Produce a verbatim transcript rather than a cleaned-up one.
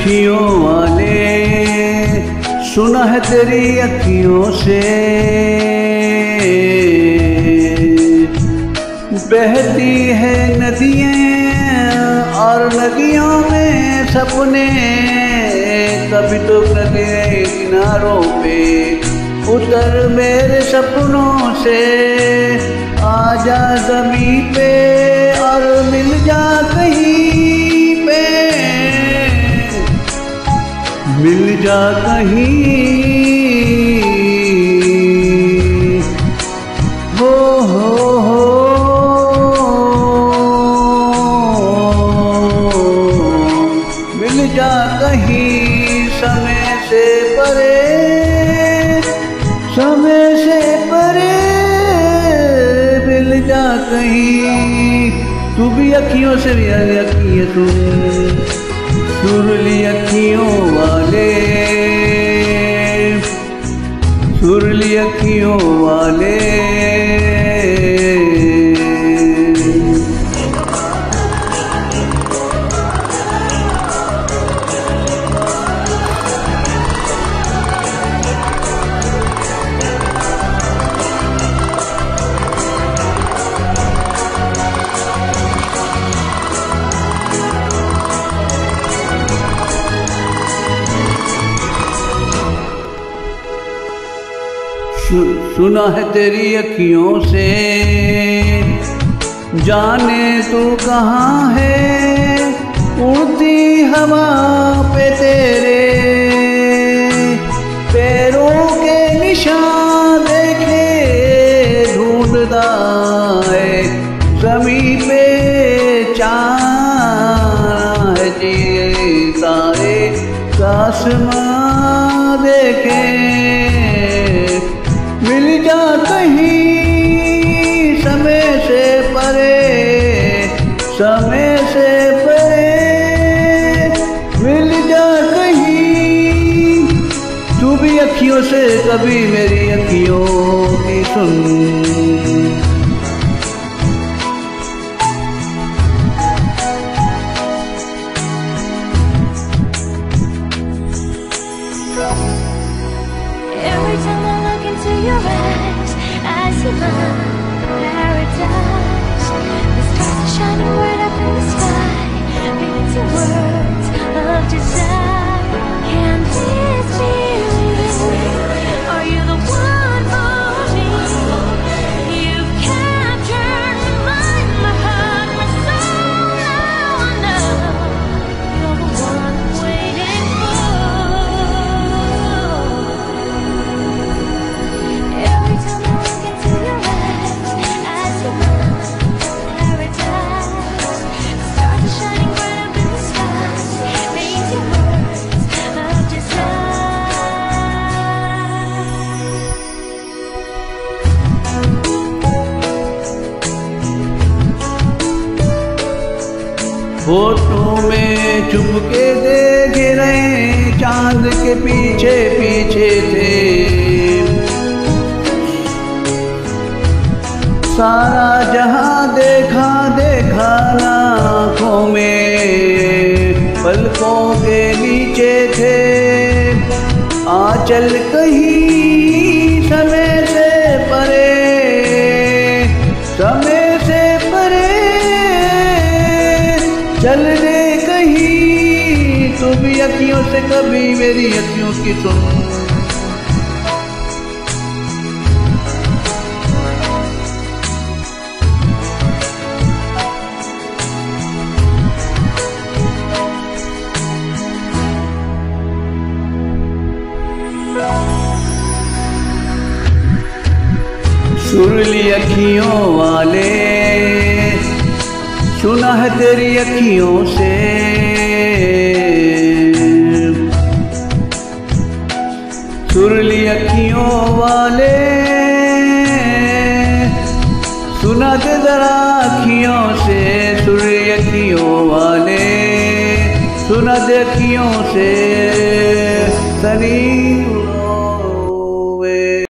अखियों वाले, सुना है तेरी अखियों से बहती है नदियाँ और नदियों में सपने। कभी तो नदी किनारों पे उतर मेरे सपनों से, आजा ज़मीं पे और मिल जा कहीं पे, मिल जा कहीं। हो हो हो मिल जा कहीं समय से परे, समय से परे मिल जा कहीं। तू भी अखियों से भी अखियाँ सुन, सुरली अखियों वाले, सुरली अखियों वाले। सुना है तेरी अखियों से, जाने तू कहाँ है, उड़ती हवा पे तेरे पैरों के निशान देखे ढूंढता है ज़मीं पे चाँद है जी तारे आसमां देखे। मिल जा कहीं समय से परे, समय से परे मिल जा कहीं। तू भी अखियों से कभी मेरी अखियों की सुन। Your eyes, I see my paradise. The stars are shining right up in the sky, painting words of desire. Can this be real? Are you the one for me? You've captured my mind, my heart, my soul. Now I know you're the one I'm waiting for. Photo में चुपके देख रहे चांद के पीछे पीछे थे, सारा जहां देखा देखा आँखों में पलकों के नीचे थे। आंचल कहीं समय से परे, समय से परे चल दे कहीं। तू भी अखियों से कभी मेरी अखियों की सुन। सुरली अखियों वाले, सुना है तेरी अखियों से, सुरली अखियों वाले, सुना दे जरा अखियों से, सुरली अखियों वाले, सुना दे अखियों से। सनी